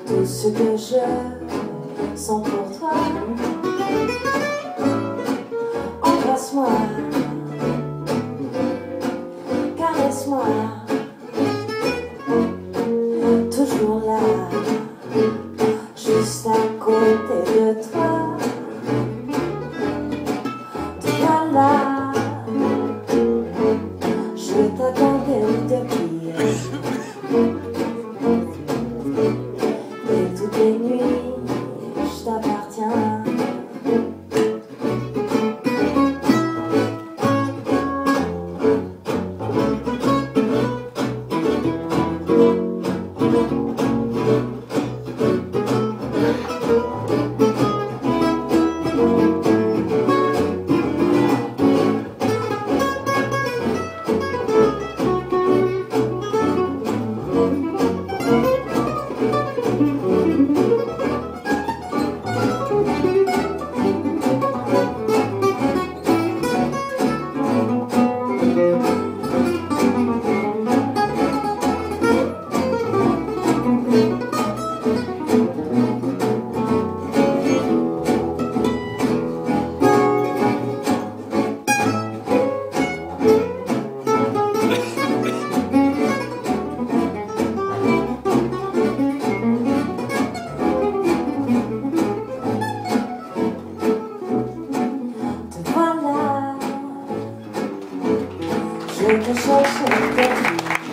Tout ce que je sens pour toi, embrasse-moi, caresse-moi, toujours là, juste à côté de toi. Te voilà, je t'attendais depuis. Et toutes les nuits, je t'appartiens. Je te cherche perdu.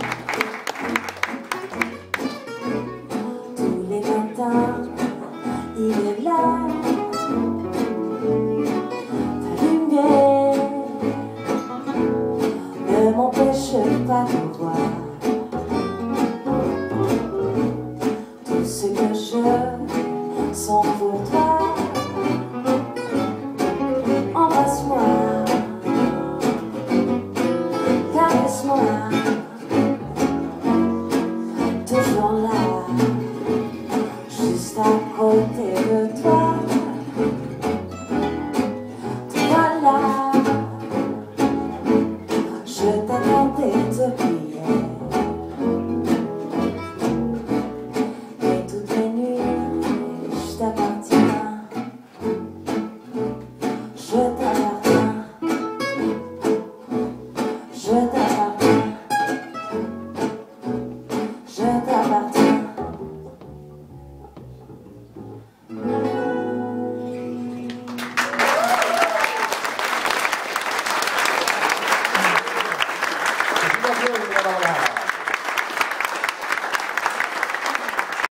Tous les matins, il est là. Ta lumière ne m'empêche pas de voir tout ce que je sens pour toi.